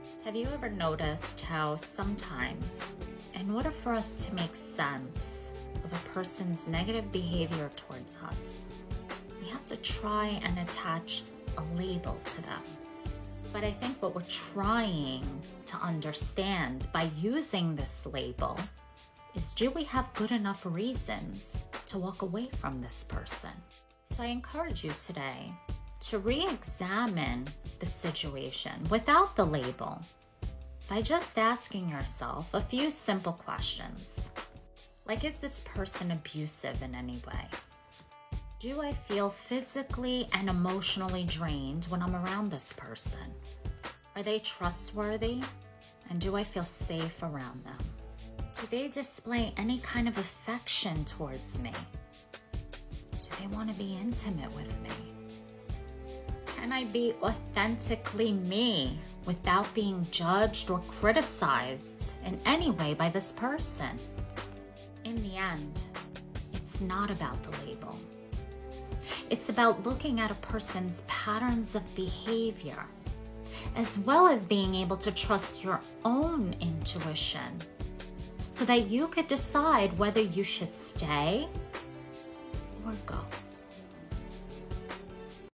Have you ever noticed how sometimes, in order for us to make sense of a person's negative behavior towards us, we have to try and attach a label to them? But I think what we're trying to understand by using this label is, do we have good enough reasons to walk away from this person? So I encourage you today to re-examine the situation without the label by just asking yourself a few simple questions. Like, is this person abusive in any way? Do I feel physically and emotionally drained when I'm around this person? Are they trustworthy? And do I feel safe around them? Do they display any kind of affection towards me? Do they want to be intimate with me? Can I be authentically me without being judged or criticized in any way by this person? In the end, it's not about the label. It's about looking at a person's patterns of behavior, as well as being able to trust your own intuition so that you could decide whether you should stay or go.